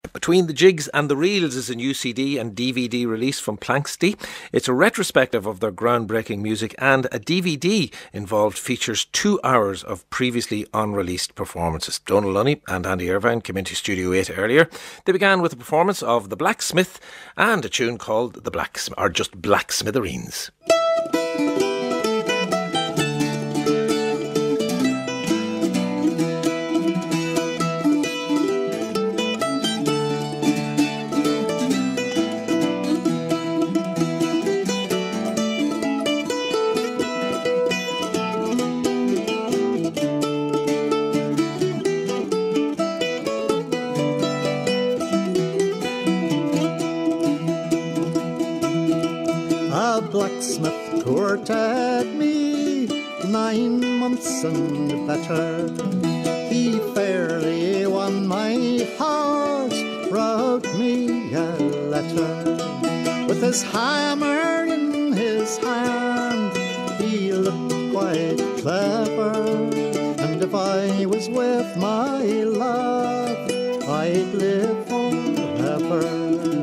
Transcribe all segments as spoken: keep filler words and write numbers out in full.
Between the Jigs and the Reels is a new C D and D V D release from Planxty. It's a retrospective of their groundbreaking music, and a D V D involved features two hours of previously unreleased performances. Donal Lunny and Andy Irvine came into Studio eight earlier. They began with a performance of The Blacksmith and a tune called The Black, or just Black Smithereens. Blacksmith courted me nine months and better. He fairly won my heart, wrote me a letter. With his hammer in his hand, he looked quite clever. And if I was with my love, I'd live forever.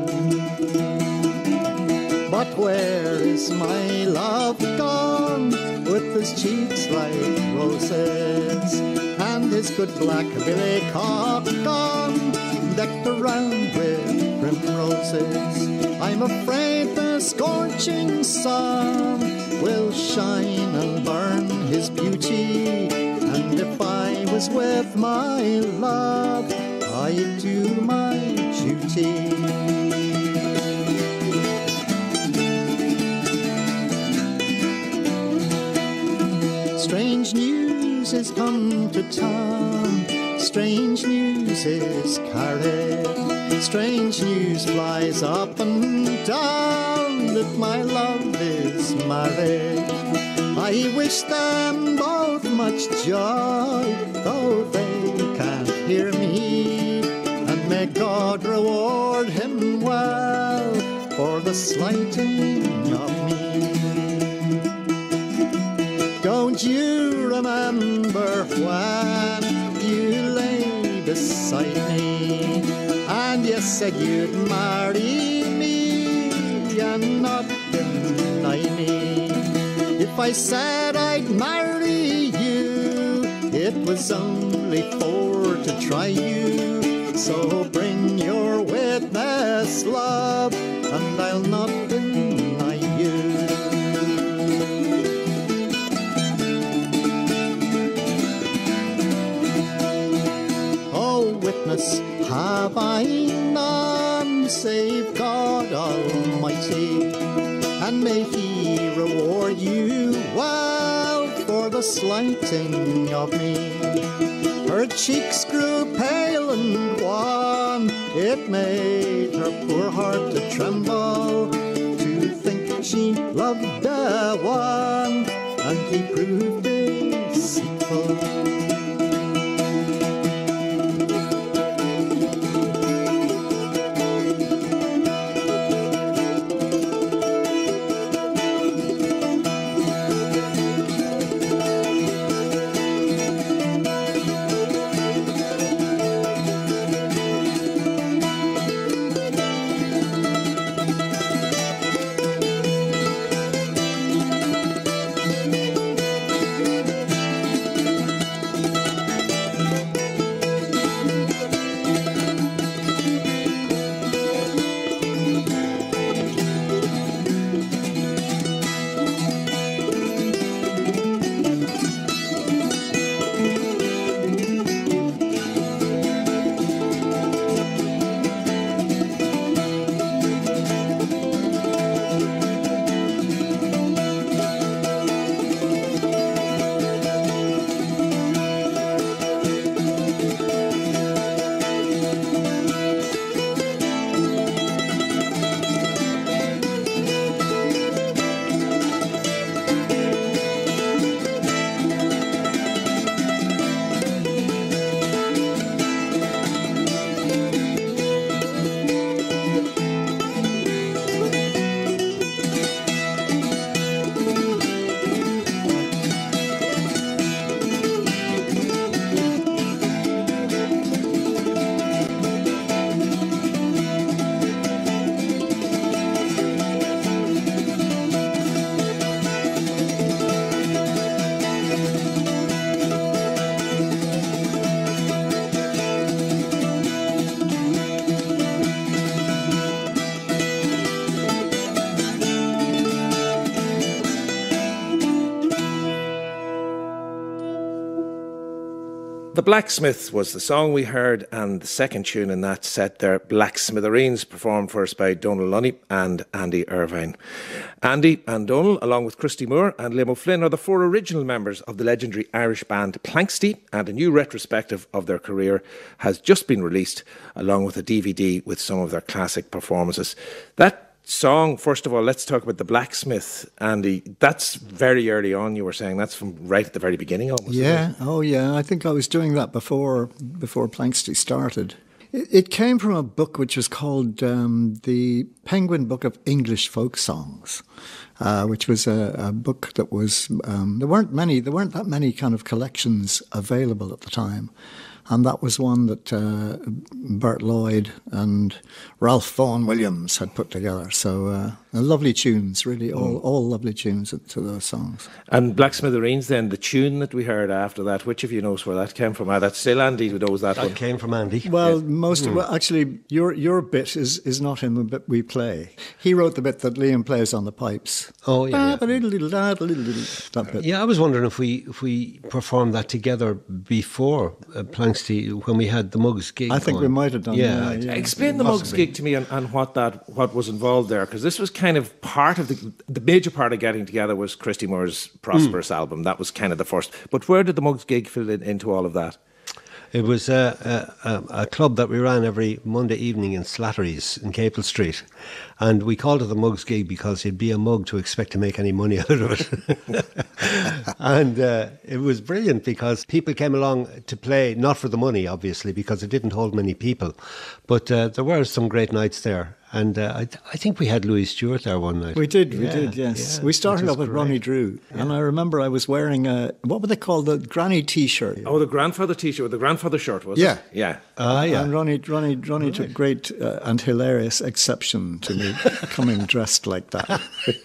But where is my love gone, with his cheeks like roses, and his good black billy cock gone, decked around with primroses? I'm afraid the scorching sun will shine and burn his beauty, and if I was with my love, I'd do my duty. Strange news is come to town, strange news is carried, strange news flies up and down that my love is married. I wish them both much joy, though they can't hear me, and may God reward him well for the slighting of me. Don't you remember when you lay beside me, and you said you'd marry me and not deny me? If I said I'd marry you, it was only for to try you. So bring your witness, love, and I'll not deny you. Witness have I none save God Almighty, and may He reward you well for the slighting of me. Her cheeks grew pale and wan, it made her poor heart to tremble, to think she loved the one, and he proved deceitful. The Blacksmith was the song we heard, and the second tune in that set there, Black Smithereens, performed first by Donal Lunny and Andy Irvine. Andy and Donal, along with Christy Moore and Liam O'Flynn, are the four original members of the legendary Irish band Planxty, and a new retrospective of their career has just been released, along with a D V D with some of their classic performances. That song, first of all, let's talk about The Blacksmith, Andy. That's very early on, you were saying. That's from right at the very beginning almost. Yeah, oh yeah. I think I was doing that before before Planxty started. It, it came from a book which was called um, the Penguin Book of English Folk Songs, uh, which was a, a book that was, um, there weren't many, there weren't that many kind of collections available at the time. And that was one that uh, Bert Lloyd and Ralph Vaughan Williams had put together. So uh, lovely tunes, really, all, mm. all lovely tunes to those songs. And Black Smithereens then, the tune that we heard after that, which of you knows where that came from? Ah, that's still Andy who knows that, that one. That came from Andy. Well, yeah. most mm. of, well, actually, your your bit is, is not in the bit we play. He wrote the bit that Liam plays on the pipes. Oh, yeah. yeah. That bit. Yeah, I was wondering if we if we performed that together before uh, Planxty, when we had the Mugs gig. I think on. we might have done yeah, that. Yeah. Explain the Mugs gig to me and, and what that what was involved there, because this was kind of part of the the major part of getting together was Christy Moore's Prosperous mm. album. That was kind of the first. But where did the Mugs gig fit in, into all of that? It was a, a, a club that we ran every Monday evening in Slattery's in Capel Street. And we called it the Mugs gig because you'd be a mug to expect to make any money out of it. And uh, it was brilliant because people came along to play, not for the money, obviously, because it didn't hold many people. But uh, there were some great nights there. And uh, I, I think we had Louis Stewart there one night. We did, we yeah, did, yes. Yeah, we started off with great. Ronnie Drew. Yeah. And I remember I was wearing a, what would they call the granny T-shirt? Oh, the grandfather T-shirt, the grandfather shirt, was yeah. it? Yeah. Ah, yeah. And Ronnie, Ronnie, Ronnie right. took great uh, and hilarious exception to me coming dressed like that.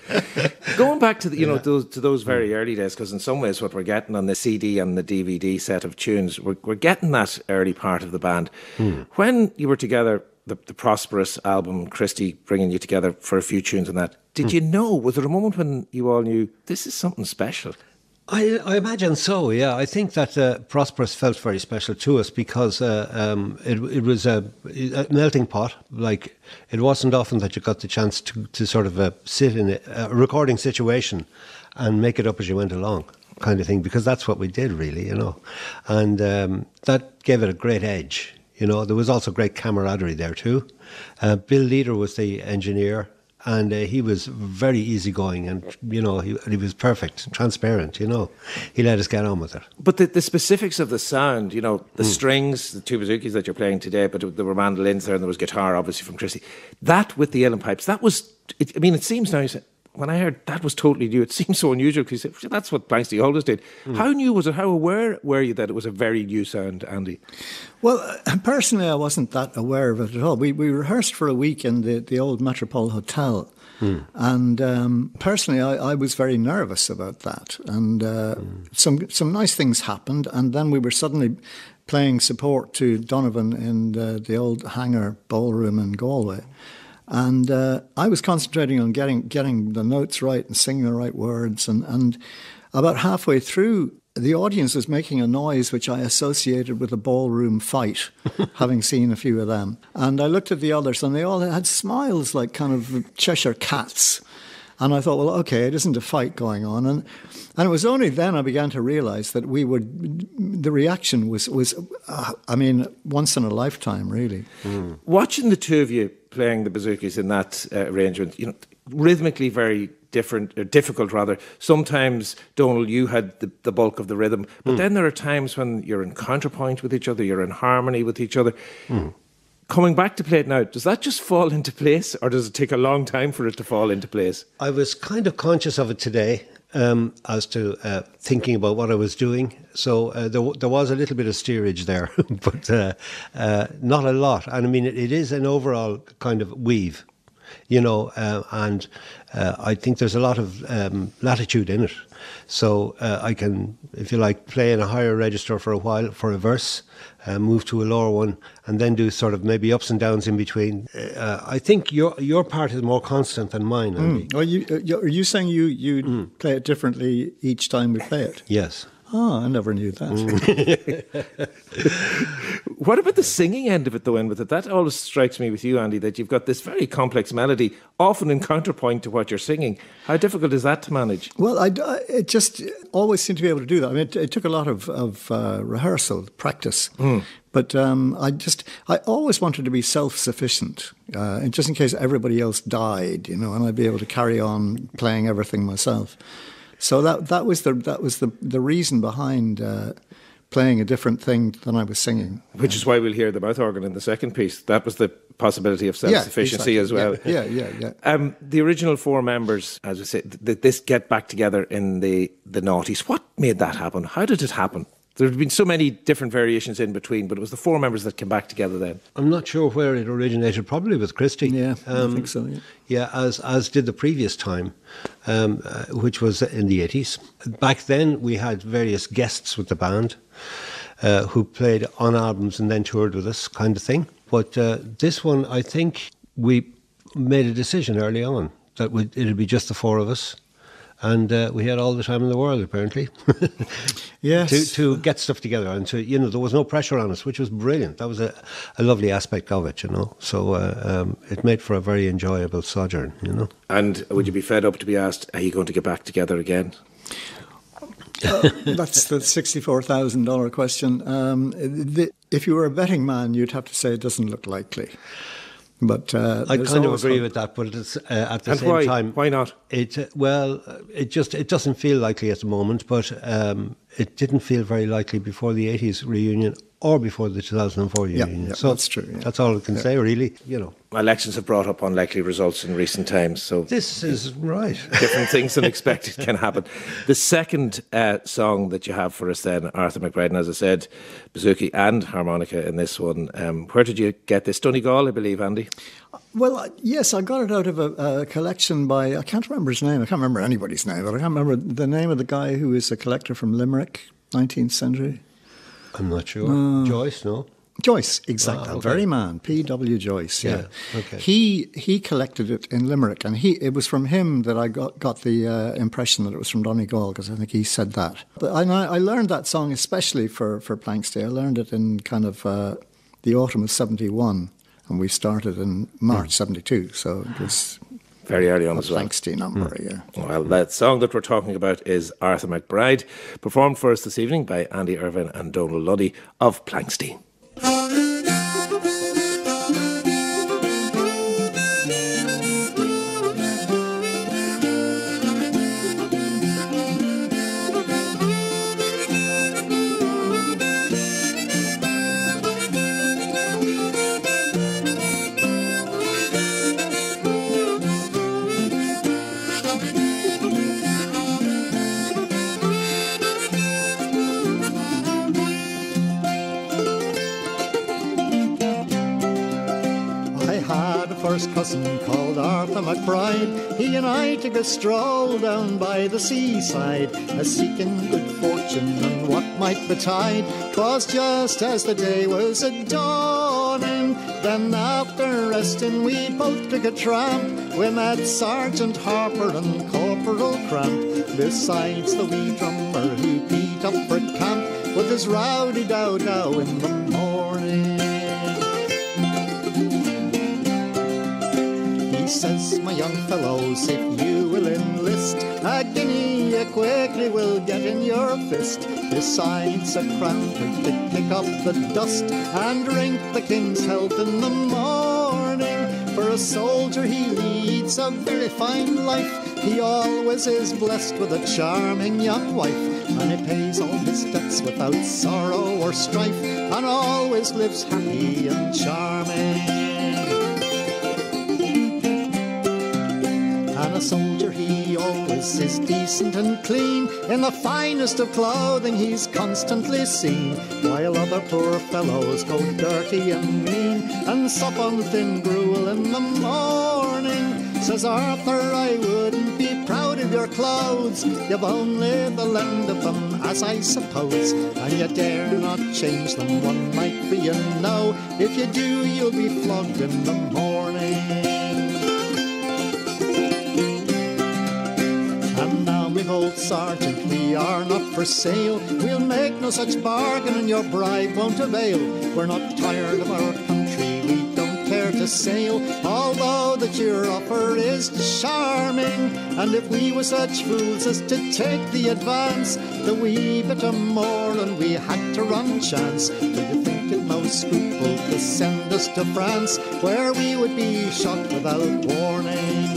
Going back to the, you yeah. know those, to those very early days, because in some ways what we're getting on the C D and the D V D set of tunes, we're, we're getting that early part of the band. Hmm. When you were together, the, the Prosperous album, Christy bringing you together for a few tunes and that, did hmm. you know, was there a moment when you all knew this is something special? I, I imagine so, yeah. I think that uh, Prosperous felt very special to us because uh, um, it, it was a, a melting pot. Like, it wasn't often that you got the chance to, to sort of uh, sit in a, a recording situation and make it up as you went along, kind of thing, because that's what we did, really, you know. And um, that gave it a great edge, you know. There was also great camaraderie there, too. Uh, Bill Leader was the engineer. And uh, he was very easygoing and, you know, he, he was perfect, transparent, you know. He let us get on with it. But the, the specifics of the sound, you know, the mm. strings, the two bouzouki that you're playing today, but there were mandolins there and there was guitar, obviously, from Christy. That with the uilleann pipes, that was, it, I mean, it seems now, you say, when I heard that was totally new, it seems so unusual because that's what Planxty always did. Mm. How new was it? How aware were you that it was a very new sound, Andy? Well, uh, personally, I wasn't that aware of it at all. We we rehearsed for a week in the, the old Metropole Hotel. Mm. And um, personally, I, I was very nervous about that. And uh, mm. some some nice things happened. And then we were suddenly playing support to Donovan in the, the old Hangar Ballroom in Galway. And uh, I was concentrating on getting getting the notes right and singing the right words. And, and about halfway through, the audience was making a noise which I associated with a ballroom fight, having seen a few of them. And I looked at the others, and they all had smiles like kind of Cheshire cats. And I thought, well, okay, it isn't a fight going on. And and it was only then I began to realise that we were, the reaction was, was uh, I mean, once in a lifetime, really. Mm. Watching the two of you playing the bouzoukis in that uh, arrangement, you know, rhythmically very different, or difficult rather. Sometimes, Donal, you had the, the bulk of the rhythm, but mm. then there are times when you're in counterpoint with each other, you're in harmony with each other. Mm. Coming back to play it now, does that just fall into place, or does it take a long time for it to fall into place? I was kind of conscious of it today, um, as to uh, thinking about what I was doing. So uh, there, there was a little bit of steerage there, but uh, uh, not a lot. And I mean, it, it is an overall kind of weave, you know, uh, and uh, I think there's a lot of um, latitude in it. So uh, I can, if you like, play in a higher register for a while for a verse, uh, move to a lower one, and then do sort of maybe ups and downs in between. Uh, I think your your part is more constant than mine, Andy. Mm. Well, you, uh, are you saying you, you mm. play it differently each time we play it? Yes. Oh, I never knew that. What about the singing end of it, though, and with it? That always strikes me with you, Andy, that you've got this very complex melody, often in counterpoint to what you're singing. How difficult is that to manage? Well, I, I it just always seemed to be able to do that. I mean, it, it took a lot of, of uh, rehearsal, practice. Mm. But um, I just, I always wanted to be self-sufficient, uh, and just in case everybody else died, you know, and I'd be able to carry on playing everything myself. So that that was the that was the the reason behind uh, playing a different thing than I was singing. Which is why we'll hear the mouth organ in the second piece. That was the possibility of self-sufficiency yeah, exactly. as well. Yeah, yeah, yeah. yeah. Um, the original four members, as I say, th- this get back together in the the noughties. What made that happen? How did it happen? There have been so many different variations in between, but it was the four members that came back together then. I'm not sure where it originated, probably with Christy. Yeah, um, I think so, yeah. Yeah, as as did the previous time, um, uh, which was in the eighties. Back then, we had various guests with the band uh, who played on albums and then toured with us, kind of thing. But uh, this one, I think we made a decision early on that we'd, it'd be just the four of us. And uh, we had all the time in the world, apparently, yes, to, to get stuff together. And to, you know, there was no pressure on us, which was brilliant. That was a, a lovely aspect of it, you know. So uh, um, it made for a very enjoyable sojourn, you know. And would you be fed up to be asked, are you going to get back together again? Uh, that's the sixty-four thousand dollars question. Um, the, if you were a betting man, you'd have to say it doesn't look likely. But uh, I kind of agree hope. with that, but it's, uh, at the and same why? time, why not? It uh, well, it just it doesn't feel likely at the moment, but um, it didn't feel very likely before the eighties reunion or before the two thousand four yeah, reunion. Yeah, so that's true. Yeah. That's all I can yeah. say, really. You know, elections have brought up unlikely results in recent times, so this is right. Different things unexpected can happen. The second uh, song that you have for us, then, Arthur McBride, and as I said, bouzouki and harmonica in this one. Um, where did you get this? Donegal, I believe, Andy. Well, yes, I got it out of a, a collection by, I can't remember his name, I can't remember anybody's name, but I can't remember the name of the guy who is a collector from Limerick, nineteenth century. I'm not sure. Uh, Joyce, no? Joyce, exactly. Ah, okay. That very man, P W Joyce, yeah. yeah okay. He he collected it in Limerick, and he it was from him that I got, got the uh, impression that it was from Donegal, because I think he said that. But I, I learned that song especially for, for Planks Day. I learned it in kind of uh, the autumn of seventy-one. And we started in March seventy-two, so it was very early on a as well. Planks Day number, mm. yeah. Well, that song that we're talking about is Arthur McBride, performed for us this evening by Andy Irvine and Donal Luddy of Planks Day. First cousin called Arthur McBride. He and I took a stroll down by the seaside, a seeking good fortune and what might betide. 'Twas just as the day was a-dawning. Then after resting we both took a tramp. We met Sergeant Harper and Corporal Cramp, besides the wee drummer who beat up for camp with his rowdy dow-dow in the morning. He says, my young fellows, if you will enlist, a guinea you quickly will get in your fist. Besides a crown to kick up the dust and drink the king's health in the morning. For a soldier he leads a very fine life. He always is blessed with a charming young wife, and he pays all his debts without sorrow or strife, and always lives happy and charming. A soldier he always is decent and clean, in the finest of clothing he's constantly seen, while other poor fellows go dirty and mean and sup on thin gruel in the morning. Says Arthur, I wouldn't be proud of your clothes, you've only the lend of them, as I suppose, and you dare not change them one night, for you know if you do you'll be flogged in the morning. Old sergeant, we we are not for sale. We'll make no such bargain and your bribe won't avail. We're not tired of our country, we don't care to sail, although that your offer is charming. And if we were such fools as to take the advance, the wee bit of more and we had to run chance, do you think it no scruple to send us to France, where we would be shot without warning?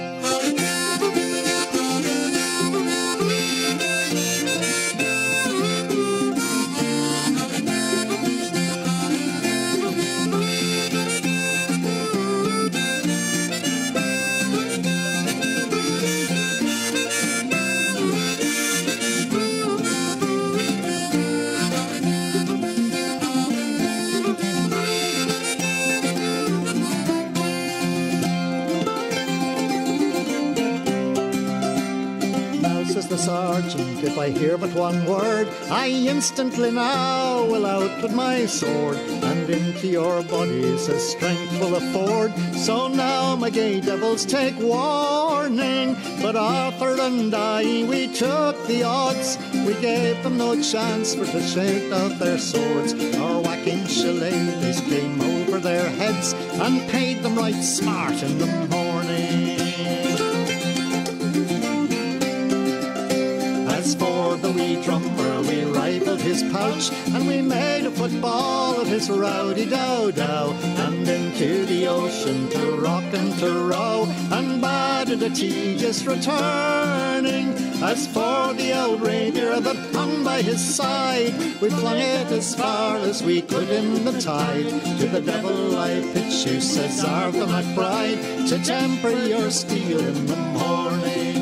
Says the sergeant, if I hear but one word, I instantly now will out with my sword, and into your bodies his strength will afford. So now, my gay devils, take warning. But Arthur and I, we took the odds. We gave them no chance for to shake out their swords. Our whacking shillelaghs came over their heads and paid them right smart in the morning. As for the wee drummer, we rifled his pouch, and we made a football of his rowdy dow-dow, and into the ocean to rock and to row, and bad at a tea just returning. As for the old reindeer that hung by his side, we flung it as far as we could in the tide. To the devil I pitch you, says Arthur McBride, to temper your steel in the morning.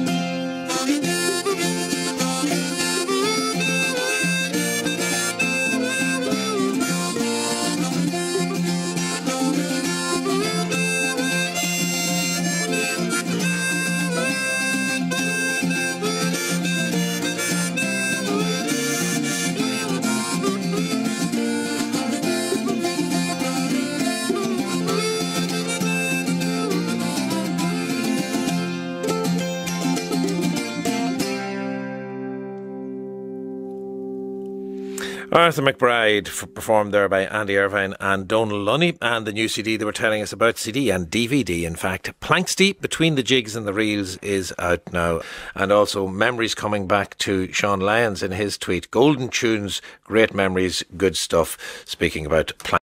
Arthur McBride f- performed there by Andy Irvine and Donal Lunny, and the new C D they were telling us about, C D and D V D in fact. Planxty, Between the Jigs and the Reels, is out now, and also memories coming back to Sean Lyons in his tweet. Golden tunes, great memories, good stuff, speaking about Planxty.